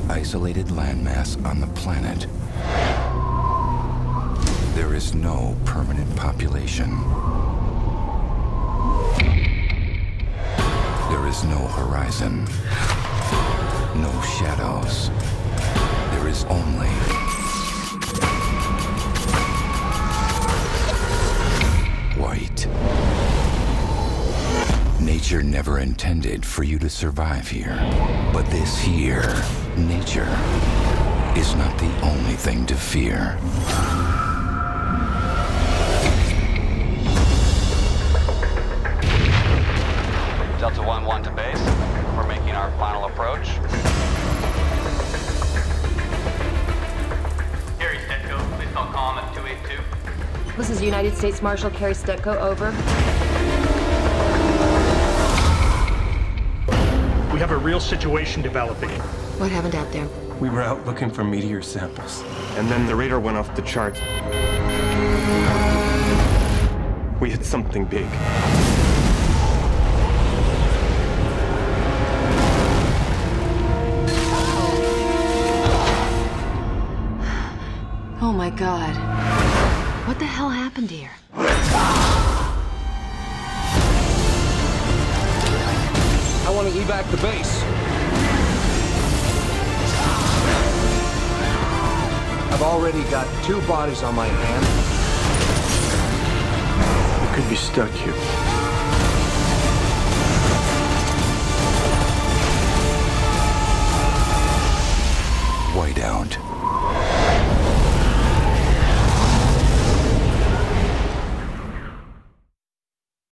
isolated landmass on the planet. There is no permanent population. There is no horizon, no shadows. There is only white. Nature never intended for you to survive here. But this here, nature, is not the only thing to fear. Delta 1-1 to base. We're making our final approach. Carrie Stetko, please call comm at 282. This is United States Marshal Carrie Stetko, over. We have a real situation developing. What happened out there? We were out looking for meteor samples, and then the radar went off the chart. We hit something big. Oh my God. What the hell happened here? I want to evac the base. I've already got 2 bodies on my hand. We could be stuck here. Whiteout.